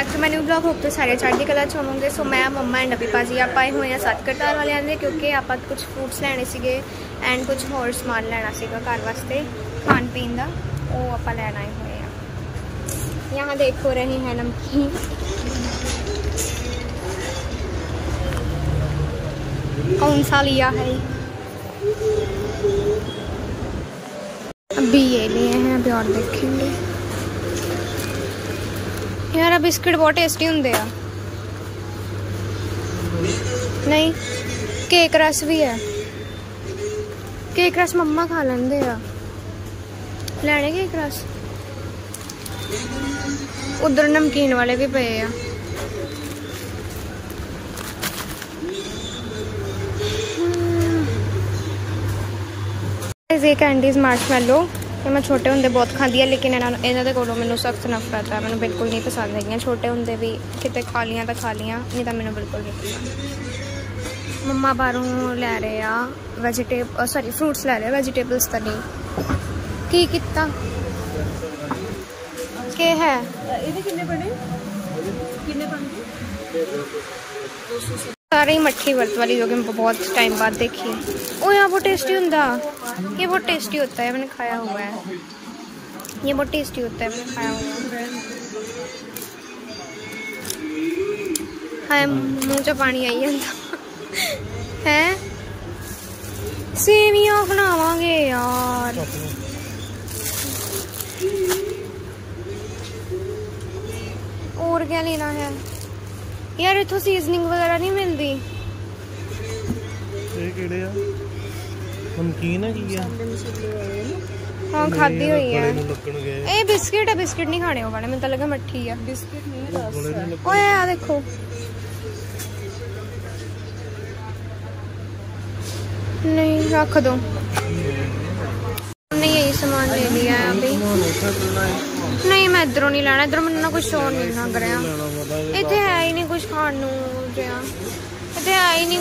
Back to my new blog. Hope तो सारे चढ़ती कला च होवोगे। सो मैं मम्मा एंड अभी भाजी आप आए हुए हैं 7 करतार वाले आंदे क्योंकि आप कुछ फ्रूट्स लैने सीगे एंड कुछ होर समान लेना सीगा घर वास्ते खान पीन का, वो आप लैन आए हुए हैं। यहाँ देखो रहे हैं नमकीन, कौन सा लिया है? अभी ये लिए हैं, अभी और देखेंगे। यार बिस्किट बहुत टेस्टी होंगे आ। नहीं केक रस भी है, केक रस मम्मा खा लेंदे आ। लैने केक रस, उधर नमकीन वाले भी पे आ। ये कैंडीज मार्शमैलो ये मैं छोटे होंदे बहुत खाती है, लेकिन इन्होंने कोलों मैंने सख्त नफरत है, मैंने बिल्कुल नहीं पसंद है। छोटे होंदे भी कितने खा लिया तो खा लिया, नहीं तो मैंने बिल्कुल नहीं पसंद। मम्मा बाहरों लै रहे आ सॉरी फ्रूट्स लै रहे हैं, वेजिटेबल्स तो नहीं। की कितना के है सारे ही मट्ठी वर्त वाली जो कि मैं बहुत टाइम बाद देखी। ओ यहाँ बहुत टेस्टी होता, ये बहुत टेस्टी होता है, मैंने खाया हुआ है। ये बहुत टेस्टी होता है, मैंने खाया हुआ है। हाय मुँह च पानी आई जाता है। सेवियां बनावांगे यार, और क्या लेना है यार? इथों सीजनिंग वगैरह नहीं मिलती। नमकीन है की हाँ खादी हुई है। ए बिस्किट है, बिस्किट नहीं खाने वाले, मैं तो लगा मट्ठी है। बिस्किट नहीं, ओए यार देखो नहीं रख दो। हमने यही सामान ले लिया है अभी। नहीं मैं इधरों नहीं लेना, इधरों मैंने ना कुछ शोर नहीं लग रहा। इतने है ही नहीं कुछ खाने इतने है ही नहीं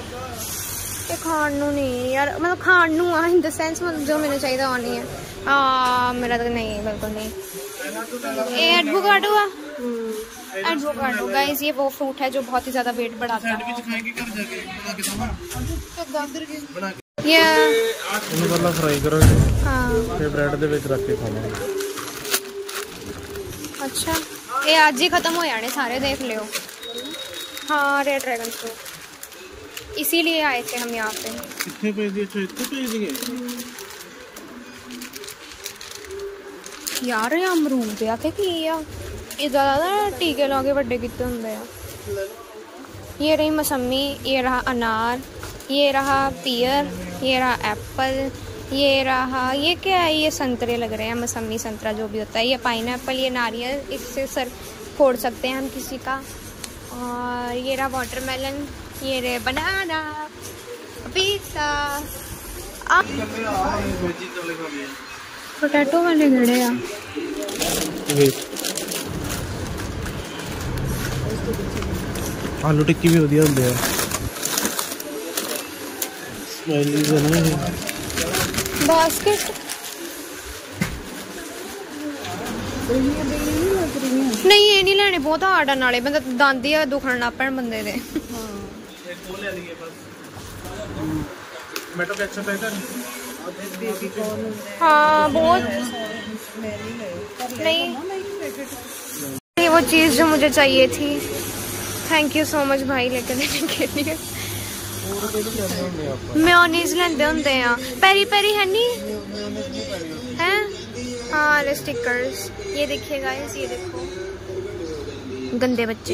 खाने नहीं यार, मतलब खाने इन द सेंस मतलब जो मैंने चाहिए वो नहीं है। मेरा तो नहीं बिल्कुल नहीं। ये एडवोकाडो है, एडवोकाडो गाइस ये वो फ्रूट है जो बहुत ही ज्यादा वेट बढ़ाता है। फ्राई करोगे हाँ फिर ब्रेड दे विच रख के खावांगे। अच्छा ये आज ही खत्म हो जाने सारे, देख लियो। हाँ रेड ड्रैगन फ्रूट इसीलिए आए थे हम यहाँ पे। कितने पैसे? अच्छा इतने पैसे यार ये अमरूद या ते की आ, ये ज्यादा टीके लाके बड़े कितने होंगे आ। ये रही मौसमी, ये रहा अनार, ये रहा पियर, ये रहा एप्पल, ये रहा ये क्या है? ये संतरे लग रहे हैं, मौसमी संतरा जो भी होता है। ये पाइनएप्पल, ये नारियल, इससे सर फोड़ सकते हैं हम किसी का। और ये रहा वाटरमेलन, ये रहे बनाना, पिज़्ज़ा। पोटैटो वाले गड़े आ। आलू टिक्की भी वधिया होंदे आ। बास्केट नहीं ये नहीं लेने, बहुत हार्ड नाले बंदा दंद ही दुखन लग पैन बंदे दे। हाँ बहुत नहीं वो चीज़ जो मुझे चाहिए थी। थैंक यू सो मच भाई लेकर देने के लिए। मेयोनीज लेंदे होंदे आ, पेरी पेरी है नी है। हाँ स्टिकर्स ये देखिए गाइस, ये देखो गंदे बच्चे।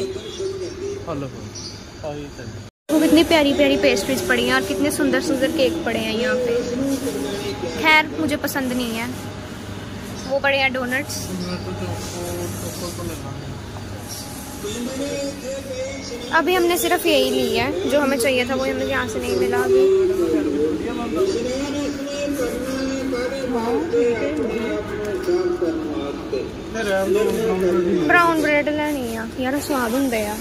वो कितनी प्यारी प्यारी पेस्ट्रीज पड़ी हैं और कितने सुंदर सुंदर केक पड़े हैं यहाँ पे। खैर मुझे पसंद नहीं है। वो पड़े हैं डोनट्स। अभी हमने सिर्फ यही ली है, जो हमें चाहिए था वो हमें यहाँ से नहीं मिला अभी। ब्राउन ब्रेड लेनी है यार, स्वाद होंगे है।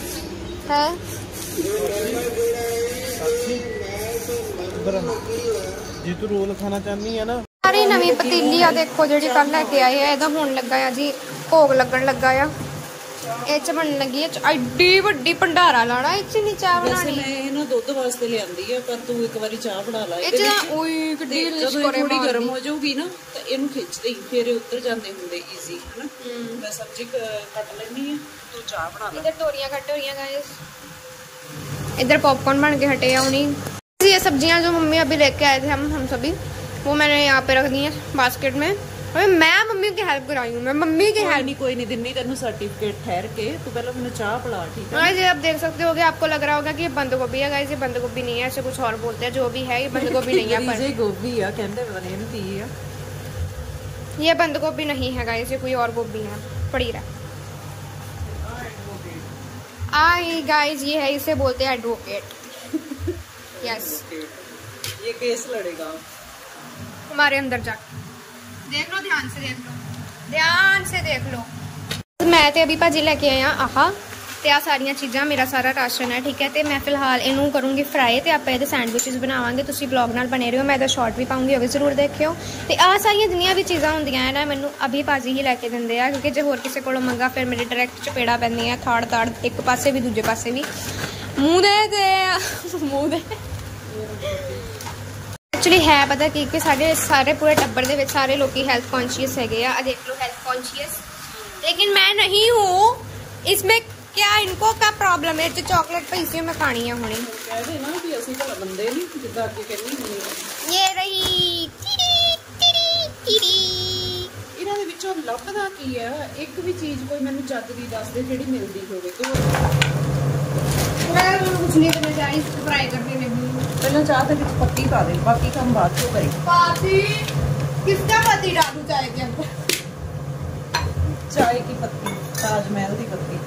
जी तू रोल खाना चाहनी है ना। सारी नवी पतीली आ देखो जी कल लैके आए हैं, हुण लगा जी भोग लगन लगा आ। ਇਹ ਚ ਬਣਨ ਲੱਗੀ ਹੈ ਐਡੀ ਵੱਡੀ ਭੰਡਾਰਾ ਲਾਣਾ ਇਹ ਚ ਨਹੀਂ ਚਾਹ ਵੈਸੇ ਬਣਾਣੀ ਮੈਂ ਇਹ ਨਾ ਦੁੱਧ ਵਾਸਤੇ ਲਿਆਂਦੀ ਆ, ਪਰ ਤੂੰ ਇੱਕ ਵਾਰੀ ਚਾਹ ਬਣਾ ਲਾ ਇਹ ਚ ਤਾਂ ਓਏ ਕਿੱਡੀ ਜਦੋਂ ਥੋੜੀ ਗਰਮ ਹੋ ਜਾਊਗੀ ਨਾ ਤਾਂ ਇਹਨੂੰ ਖਿੱਚਦੇ ਹੀ ਫਿਰ ਇਹ ਉੱਤਰ ਜਾਂਦੇ ਹੁੰਦੇ ਈਜ਼ੀ ਹਨਾ। ਮੈਂ ਸਬਜ਼ੀ ਕੱਟ ਲੈਣੀ ਆ, ਤੂੰ ਚਾਹ बना ला। इधर तोरियां कट रही हैं गाइस, इधर पॉपकॉर्न बन के हटे हैं उन्हीं। ये सब्जियां जो मम्मी अभी लेके आए थे हम सभी, वो मैंने यहाँ पे रख दी हैं बास्केट में। और मैं मम्मी की हेल्प कराई हूँ, मैं मम्मी की हेल्प। कोई नहीं दिन्नी तेनू सर्टिफिकेट ठहर के, तू पहले मैंने चाह पिला, ठीक है। गाइस ये आप देख सकते होगे, आपको लग रहा होगा कि ये बंद गोभी है। गाइस ये बंद गोभी नहीं है, ऐसे कुछ और बोलते हैं। जो भी है ये बंद गोभी नहीं है, पर गोभी है कहते पता नहीं की है। ये बंद गोभी नहीं है गाइस, ये कोई और गोभी है पड़ी रहा। आई गाइस ये है, इसे बोलते हैं एडवोकेट। यस ये केस लड़ेगा हमारे अंदर जाके। देख लो ध्यान से, देख लो ध्यान से देख लो। मैं ते अभी भाजी लेके आया आहा ते आ सारियां चीज़ां, मेरा सारा राशन है, ठीक है। ते मैं फिलहाल इनू करूँगी फ्राई ते आपां इहदे सैंडविचेस बनावांगे। तुसीं ब्लॉग नाल बने रहियो, मैं इहदा शॉर्ट भी पाऊँगी, वो भी जरूर देखियो। ते आ सारियां जिन्नियां भी चीज़ां हुंदियां है ना, मैनू अभी भाजी ही लैके दिंदे आ, क्योंकि जे होर किसी कोलों मंगा फिर मेरे डायरैक्ट चपेड़ा पैंदियां, थाड़ ताड़ एक पासे भी दूजे पासे भी। मूँह दे मूँह दे एक्चुअली है पता कि सारे पूरे टब्बर दे विच सारे लोग हेल्थ कॉन्शियस है। देख लो हेल्थ कॉन्शियस, लेकिन मैं नहीं हूँ। इसमें क्या इनको क्या प्रॉब्लम है? चॉकलेट पैसे मैं खानी है हुणे। ये रही इन्हां दे विचों लभदा की है? एक भी चीज कोई मैनूं जग दी दस दे जेहड़ी मिलदी होवे। तो मैं कुछ नहीं करना चाह रही, फ्राई करने लगी। पहले चाह दे विच पत्ती पा दे, बाकी काम बाद में करें। पत्ती किसका पत्ती डालूं चाय के अंदर? चाय की पत्ती, ताजमहल की पत्ती।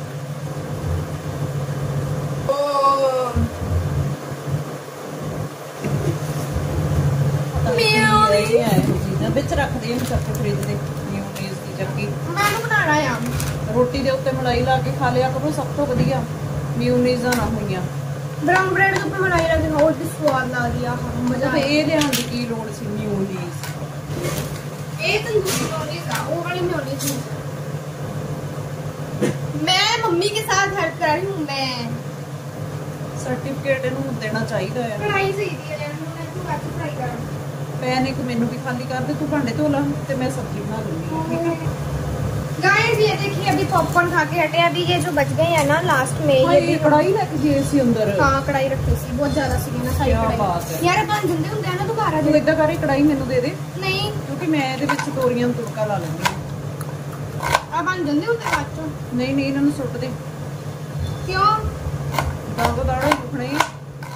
विच रख दे फ्रिज दे मेयोनीज दी चक्की। मैनू बनाना है रोटी दे उत्ते मलाई ला के खा लिया करो, सब तो वधिया। मेयोनीज़ां ना होईयां, ब्राउन ब्रेड के ऊपर मलाई लगे हो तो स्वाद ला दिया। मजा ये लियाउण दी की लोड़ सी? मेयोनीज ए तंदूरी मेयोनीज आ, वो वाली मेयोनीज। मैं मम्मी के साथ हेल्प कर रही हूं। मैं सर्टिफिकेट इनू देना चाहिए है। फ्राई सही दी है, मैं तू बात फ्राई कर। पैन एक मैनू भी खाली कर दे, तू भांडे धो ला ते मैं सब्जी बना लूंगी, ठीक है। गाइस ये देखिए अभी पॉपकॉर्न खा के हटे। अभी ये जो बच गए हैं ना लास्ट में, ये भी कढ़ाई लेके गए सी अंदर। हां कढ़ाई रखी सी, बहुत ज्यादा सी ना सारी क्या बात कढ़ाई। है यार बन जंदे हुंदे ना दोबारा तू इदा कर कढ़ाई मैनू दे दे। नहीं क्योंकि मैं ਇਹਦੇ ਵਿੱਚ ਤੋਰੀਆਂ ਨੂੰ ਤੁੜਕਾ ਲਾ ਲੈਂਦੀ आ बन जंदे हुंदे बात तो। ਨਹੀਂ ਨਹੀਂ ਇਹਨਾਂ ਨੂੰ ਸੁੱਟ ਦੇ। क्यों? ਦੰਦ ਦਾੜਾ ਹੀ ਦੁਖਣੇ ਆ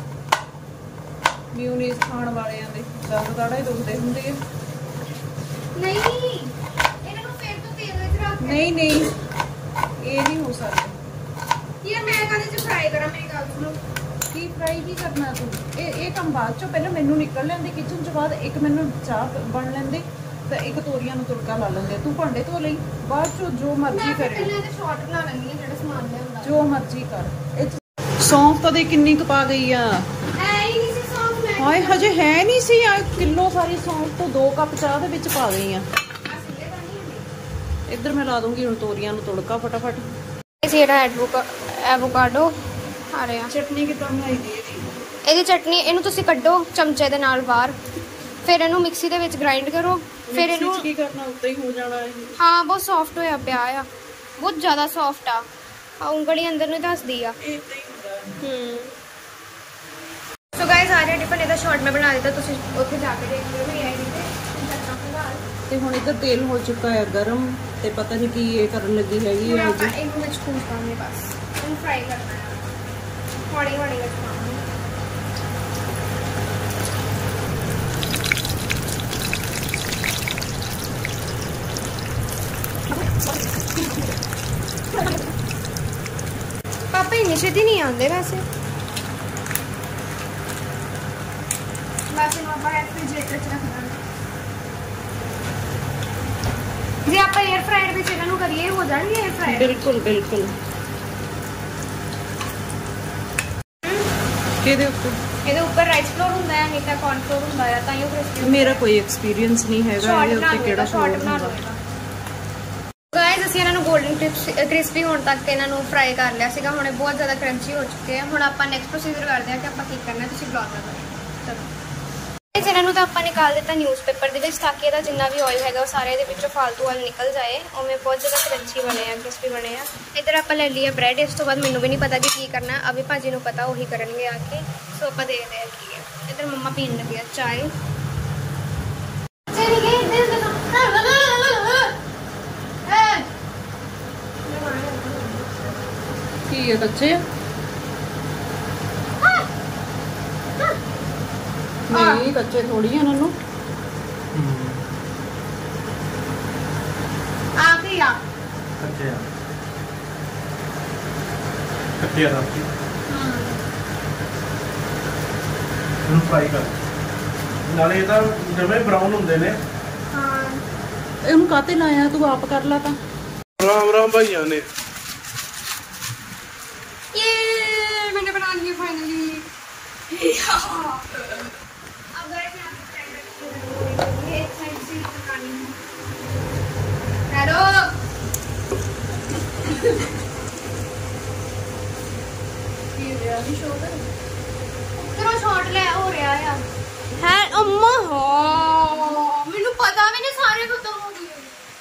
ਮਿਊਨੀਜ਼ ਖਾਣ ਵਾਲਿਆਂ ਦੇ, ਦੰਦ ਦਾੜਾ ਹੀ ਦੁਖਦੇ ਹੁੰਦੇ ਆ। नहीं ਇਹਨਾਂ ਨੂੰ ਫੇਰ ਤੋਂ ਤੇਲ ਵਿੱਚ ਰੱਖ ਕੇ। ਨਹੀਂ ਨਹੀਂ ਇਹ ਨਹੀਂ ਹੋ ਸਕਦਾ। यार मैं काले च फ्राई करा, मेरी गल सुनो। ਕੀ ਫਰਾਈ ਕੀ ਕਰਨਾ ਤੂੰ? ਇਹ ਕੰਮ ਬਾਅਦ ਚੋਂ, ਪਹਿਲਾਂ ਮੈਨੂੰ ਨਿਕਲ ਲੈਂਦੇ ਕਿਚਨ ਚ, ਬਾਅਦ ਇੱਕ ਮੈਨੂੰ ਚਾਹ ਬਣ ਲੈਂਦੇ ਤੇ ਇੱਕ ਤੋਰੀਆਂ ਨੂੰ ਤੁੜਕਾ ਲਾ ਲੈਂਦੇ। ਤੂੰ ਭਾਂਡੇ ਧੋ ਲਈ, ਬਾਅਦ ਚੋਂ ਜੋ ਮਰਜ਼ੀ ਕਰੇ, ਪਹਿਲਾਂ ਇਹਦੇ ਸ਼ਾਰਟ ਬਣਾ ਲੈਣੀ ਹੈ ਜਿਹੜਾ ਸਮਾਨ ਲਿਆਉਂਦਾ। ਜੋ ਮਰਜ਼ੀ ਕਰ। ਇਹ ਸੌਂਫ ਤਾਂ ਦੇ ਕਿੰਨੀ ਕੁ ਪਾ ਗਈ ਆ? ਐ ਹੀ ਨਹੀਂ ਸੀ ਸੌਂਫ ਮੈਂ। ਹਾਏ ਹਜੇ ਹੈ ਨਹੀਂ ਸੀ ਆ ਕਿਲੋ ਸਾਰੀ ਸੌਂਫ ਤੋਂ 2 ਕੱਪ ਚਾਹ ਦੇ ਵਿੱਚ ਪਾ ਗਈ ਆ। ਇੱਧਰ ਮੈਂ ਲਾ ਦੂੰਗੀ ਹੁਣ ਤੋਰੀਆਂ ਨੂੰ ਤੁੜਕਾ ਫਟਾਫਟ। ਇਹ ਜਿਹੜਾ ਐਵੋਕਾਡੋ ਆ ਰਿਹਾ। ਚਟਨੀ ਕਿੱਦਾਂ ਬਣਾਈ ਦੀ ਇਹਦੀ ਚਟਨੀ, ਇਹਨੂੰ ਤੁਸੀਂ ਕੱਢੋ ਚਮਚੇ ਦੇ ਨਾਲ ਬਾਹਰ, ਫਿਰ ਇਹਨੂੰ ਮਿਕਸੀ ਦੇ ਵਿੱਚ ਗ੍ਰਾਈਂਡ ਕਰੋ। ਫਿਰ ਇਹਨੂੰ ਕੀ ਕਰਨਾ? ਉੱਤੇ ਹੀ ਹੋ ਜਾਣਾ ਇਹ। ਹਾਂ ਬਹੁਤ ਸੌਫਟ ਹੋਇਆ ਪਿਆ ਆ, ਬਹੁਤ ਜ਼ਿਆਦਾ ਸੌਫਟ ਆ। ਉਂਗਲੀ ਅੰਦਰ ਨੂੰ ਦੱਸਦੀ ਆ। ਇਹ ਇਦਾਂ ਹੀ ਹੁੰਦਾ। ਸੋ ਗਾਇਸ ਆ ਰਿਹਾ ਟਿਫਨ, ਇਹਦਾ ਸ਼ਾਰਟ ਮੈਂ ਬਣਾ ਦਿੱਤਾ, ਤੁਸੀਂ ਉੱਥੇ ਜਾ ਕੇ ਦੇਖ ਲਿਓ। ਮੈਂ ਇਹ ਤੇ ਹੁਣ ਇੱਧਰ ਤੇਲ ਹੋ ਚੁੱਕਾ ਹੈ ਗਰਮ, ਤੇ ਪਤਾ ਨਹੀਂ ਕੀ ਇਹ ਕਰਨ ਲੱਗੀ ਹੈਗੀ ਹੁਣ ਹੈ ਆਪਾਂ ਇਹਨੂੰ ਵਿੱਚ ਕੂਸ ਪਾਉਣੇ, ਬਸ ਇਹਨੂੰ ਫਰਾਈ ਕਰਨਾ ਹੈ ਹੌਲੀ ਹੌਲੀ ਵਿੱਚ ਪਾਉਣਾ। पापा इन्नी छेती नहीं आते वैसे। जे आप एयर फ्राइड में चिकन करिए हो जाएंगे एयर फ्राइड। बिल्कुल बिल्कुल। ਇਹਦੇ ਉੱਪਰ ਰਾਈਸ ਫਲੋਰ ਹੁੰਦਾ ਹੈ, ਨਹੀਂ ਤਾਂ ਕੌਰਨ ਫਲੋਰ ਹੁੰਦਾ ਹੈ, ਤਾਂ ਇਹ ਕ੍ਰਿਸਪੀ। ਮੇਰਾ ਕੋਈ ਐਕਸਪੀਰੀਅੰਸ ਨਹੀਂ ਹੈਗਾ ਇਹਦੇ ਉੱਤੇ ਕਿਹੜਾ ਸ਼ਾਰਟ ਬਣਾ ਲਓ। गाइस ਅਸੀਂ ਇਹਨਾਂ ਨੂੰ 골ਡਨ ਕ੍ਰਿਸਪੀ ਹੋਣ ਤੱਕ ਇਹਨਾਂ ਨੂੰ ਫਰਾਈ ਕਰ ਲਿਆ ਸੀਗਾ। ਹੁਣ ਬਹੁਤ ਜ਼ਿਆਦਾ ਕਰੰਚੀ ਹੋ ਚੁੱਕੇ ਆ। ਹੁਣ ਆਪਾਂ ਨੈਕਸਟ ਪ੍ਰੋਸੀਜਰ ਕਰਦੇ ਹਾਂ ਕਿ ਆਪਾਂ ਕੀ ਕਰਨਾ, ਤੁਸੀਂ ਬਲੌਗ ਨਾਲ ਕਰੋ। ਚਲੋ ਇਹਨਾਂ ਨੂੰ ਤਾਂ ਆਪਾਂ ਨਿਕਾਲ ਦਿੱਤਾ ਨਿਊਜ਼ਪੇਪਰ ਦੇ ਵਿੱਚ, ਤਾਂ ਕਿ ਇਹਦਾ ਜਿੰਨਾ ਵੀ ਆਇਲ ਹੈਗਾ ਉਹ ਸਾਰੇ ਇਹਦੇ ਵਿੱਚੋਂ ਫਾਲਤੂ ਆਇਲ ਨਿਕਲ ਜਾਏ। ਉਵੇਂ ਬਹੁਤ ਜ਼ਿਆਦਾ ਕਰੰਚੀ ਬਣੇ ਆ, ਕ੍ਰਿਸਪੀ ਬਣੇ ਆ। ਇੱਧਰ ਆਪਾਂ ਲੈ ਲਈ ਆ ਬ੍ਰੈਡ। ਇਸ ਤੋਂ ਬਾਅਦ ਮੈਨੂੰ ਵੀ ਨਹੀਂ ਪਤਾ ਕਿ ਕੀ ਕਰਨਾ, ਅਭੀ ਭਾਜੀ ਨੂੰ ਪਤਾ, ਉਹੀ ਕਰਨਗੇ ਆ ਕੇ। ਸੋ ਆਪਾਂ ਦੇਖਦੇ ਆ ਕੀ ਹੈ। ਇੱਧਰ ਮੰਮਾ ਪੀਣ ਲੱਗੇ ਆ ਚਾय। ਕੀ ਹੈ ਕੱਚੇ? नहीं कच्चे थोड़ी है नन्नू। आखिरी आ कच्चे आ कच्चे आ आपकी ਇਹਨੂੰ ਫਰਾਈ ਕਰ ਨਾਲੇ ਇਹ ਤਾਂ ਜਿਵੇਂ ਬਰਾਊਨ ਹੁੰਦੇ ਨੇ। ਹਾਂ ਇਹਨੂੰ ਕਾਤੇ ਲਾਇਆ ਤੂੰ ਆਪ ਕਰ ਲਾ ਤਾਂ। ਰਾਮ ਰਾਮ ਭਾਈਆਂ ਨੇ। ये मैंने बना लिया फाइनली। शॉट ले हो रहा है अम्मा। हाँ मैनू पता, मैंने सारे खत्म हो गए।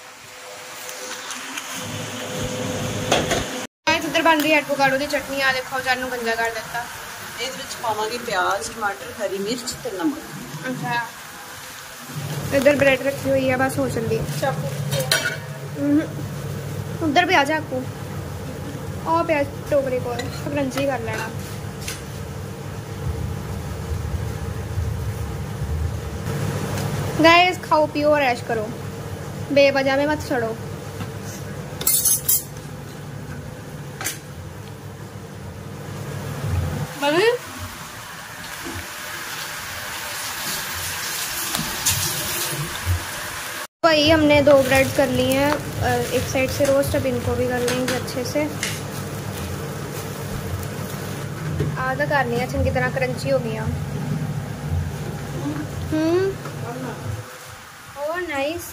इधर बन रही है एवोकाडो की चटनी। आ देखो जानू गंजा कर देता। ਇਹਦੇ ਵਿੱਚ ਪਾਵਾਂਗੇ प्याज टमाटर हरी मिर्च ਤੇ नमक। अच्छा इधर ब्रेड रखी हुई है, बस हो चली। उधर भी आ जा आपको और प्याज टोकरी को क्रंची कर लेना। गाइस खाओ पियो और ऐश करो, बेवजह में मत सड़ो। भाई हमने 2 ब्रेड कर ली हैं, एक साइड से रोस्ट। अब इनको भी कर लेंगे अच्छे से। आधा कर लिया, चंगी तरह क्रंची हो गया। Oh nice.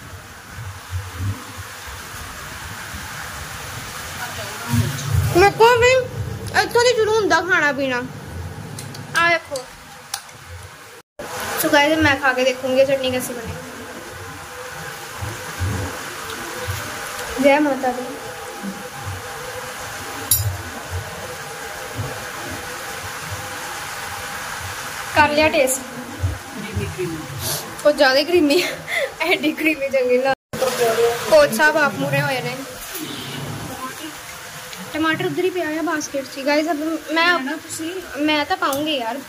मेरे को भी इतना नहीं शुरू होता खाना पीना। आ देखो तो गाइस मैं खा के देखूंगी चटनी कैसी बनेगी। जय माता दी। कर लिया टेस्ट? कुछ ज्यादा क्रीमी एडी क्रीमी चंगी ना। कोच साहब आप मुरे होए ने। टमाटर उधर ही पे आया बास्केट सी। गाइस अब मैं तो पाऊंगी यार।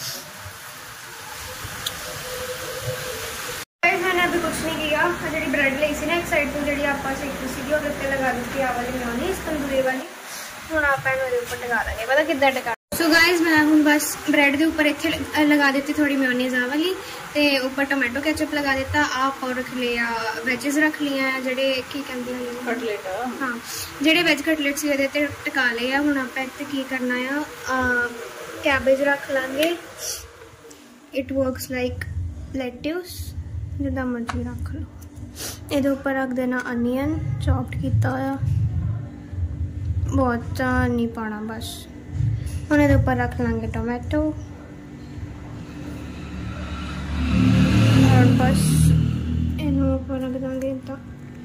मैंने अभी कुछ नहीं किया। जी ब्रेड ली सी ना एक साइड तो जी आप सेकी सी उत्ते लगा दी आ वाली मेयोनीज तंदूरी वाली। हूँ आप ऊपर टिका देंगे, पता कि टिका। सो गाइज मैं हूँ बस ब्रेड के उपर इतने लगा दी थोड़ी मेयोनीज आ वाली, तो उपर टोमेटो कैचअप लगा दिता। आप और रख लिया वेजिज रख लिया जेडे की कहते हैं कटलेट। हाँ जेडे वेज कटलेट से ये टिका ले। हूँ आप इतने की करना है, कैबेज रख लेंगे। इट वर्क्स लाइक लेट्यूस, जिदा मर्जी रख लो। ये उपर रख देना अनियन चॉप्ड किया होया, बहुत नहीं पाना बस। हम ये उपर रख लेंगे टोमेटो और बस इनू उपर रख देंगे। इतना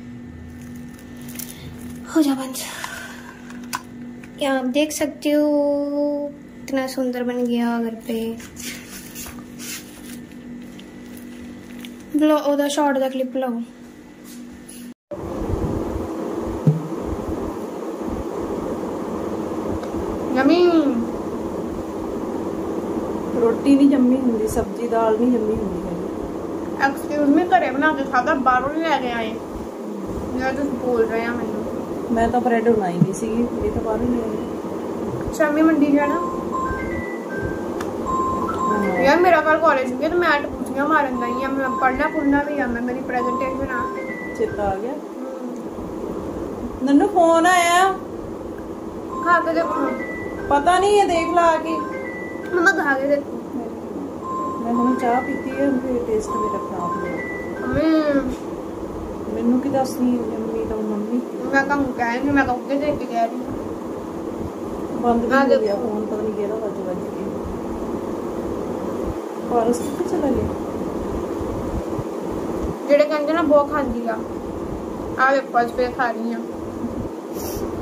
हो जा बंद। क्या आप देख सकते हो इतना सुंदर बन गया घर पे। ओदा शॉर्ट दा क्लिप लाओ। यम्मी। रोटी नहीं जम्मी होंगी, सब्जी दाल नहीं जम्मी होंगी। एक्सक्यूज मी, घरे बना के खादा, बाहरों नहीं लेके आए। मैं तो बोल रहे हैं मैंने। मैं तो ब्रेड बनाई नहीं सी, ये तो बाहरों नहीं आई। शामी मंडी जाना यार। मेरा कल कॉलेज में तो मैं टपूसियां मारन गई हूं। मैं पढ़ना भी है, मैं मेरी प्रेजेंटेशन आ चेता आ गया। नन्नू फोन आया, खा के देखो। पता नहीं है, देख ला आके। मम्मा खा के देखो। मैं हुण चाह पीती है, मेरे टेस्ट मेरा खराब हो गया। मम्मी मैनू की दसनी मम्मी तो मम्मी मैं कहूँ कहेंगे मैं कहूँ देख के कह रही बंद हाँ, भी हो गया देखो। फोन, पता नहीं केड़ा बज के पारस किथे चला गया? जेड़े कहते ना बहुत खाती आ वे पज पे खा रही हूँ